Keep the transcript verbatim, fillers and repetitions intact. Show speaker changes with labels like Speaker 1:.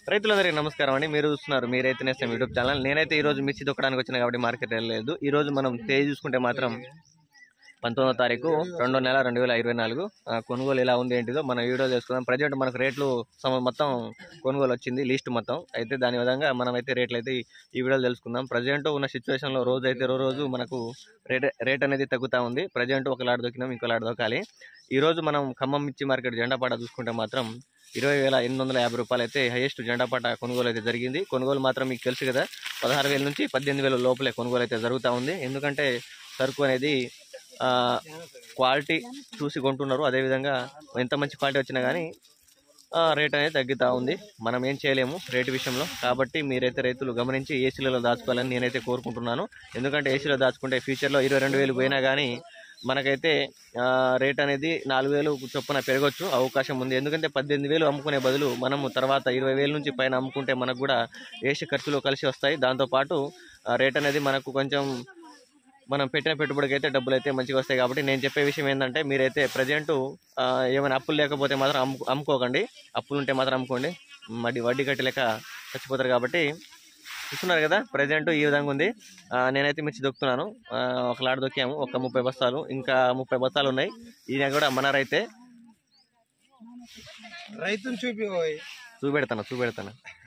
Speaker 1: రైతులందరికీ నమస్కారం అండి. మీరు చూస్తున్నారు మీ రైతు నేస్తం యూట్యూబ్ ఛానల్. నేనైతే ఈ రోజు మిర్చి దొక్కడానికి వచ్చిన కాబట్టి మార్కెట్ వెళ్ళలేదు. ఈ రోజు మనం తేదీ చూసుకుంటే మాత్రం పంతొమ్మిదో తారీఖు రెండో నెల రెండు వేల ఇరవై నాలుగు కొనుగోలు ఎలా ఉంది ఏంటిదో మన వీడియో చేసుకుందాం. ప్రజెంట్ మనకు రేట్లు మొత్తం కొనుగోలు వచ్చింది లిస్ట్ మొత్తం అయితే దాని విధంగా మనం అయితే రేట్లు అయితే ఈ వీడియోలో తెలుసుకుందాం. ప్రజెంట్ ఉన్న సిచ్యువేషన్లో రోజు అయితే రోజు మనకు రేట్ రేట్ అనేది తగ్గుతూ ఉంది. ప్రజెంట్ ఒక లాట్ దొక్కినాం, ఇంకో లాట్ దొక్కాలి. ఈరోజు మనం ఖమ్మం మిర్చి మార్కెట్ జెండాపాట చూసుకుంటే మాత్రం ఇరవై వేల ఎనిమిది వందల యాభై రూపాయలు అయితే హైయెస్ట్ జెండాపాట కొనుగోలు అయితే జరిగింది. కొనుగోలు మాత్రం మీకు తెలుసు కదా, పదహారు వేల నుంచి పద్దెనిమిది వేల లోపలే కొనుగోలు అయితే జరుగుతూ ఉంది. ఎందుకంటే సరుకు అనేది క్వాలిటీ చూసి కొంటున్నారు. అదేవిధంగా ఎంత మంచి క్వాలిటీ వచ్చినా కానీ రేట్ అనేది తగ్గుతూ ఉంది. మనం ఏం చేయలేము రేటు విషయంలో. కాబట్టి మీరైతే రైతులు గమనించి ఏసీలలో దాచుకోవాలని నేనైతే కోరుకుంటున్నాను. ఎందుకంటే ఏసీలో దాచుకుంటే ఫ్యూచర్లో ఇరవై రెండు వేలు పోయినా కానీ మనకైతే రేట్ అనేది నాలుగు వేలు చొప్పున పెరగవచ్చు అవకాశం ఉంది. ఎందుకంటే పద్దెనిమిది వేలు అమ్ముకునే బదులు మనము తర్వాత ఇరవై వేల నుంచి పైన అమ్ముకుంటే మనకు కూడా ఏసీ ఖర్చులు కలిసి వస్తాయి. దాంతోపాటు రేట్ అనేది మనకు కొంచెం మనం పెట్టిన పెట్టుబడికి అయితే డబ్బులు అయితే మంచిగా వస్తాయి. కాబట్టి నేను చెప్పే విషయం ఏంటంటే మీరైతే ప్రజెంట్ ఏమైనా అప్పులు లేకపోతే మాత్రం అమ్ము అమ్ముకోకండి. అప్పులు ఉంటే మాత్రం అమ్ముకోండి, వడ్డీ వడ్డీ కట్టలేక చచ్చిపోతారు. కాబట్టి చూస్తున్నారు కదా ప్రజెంట్ ఈ విధంగా ఉంది. నేనైతే మిర్చి దొక్కుతున్నాను. ఒక లాట్ దొక్కాము, ఒక ముప్పై బస్తాలు, ఇంకా ముప్పై బస్తాలు ఉన్నాయి. ఈయన కూడా మన రైతే.
Speaker 2: రైతుని చూపి
Speaker 1: చూపెడతాను చూపెడతాను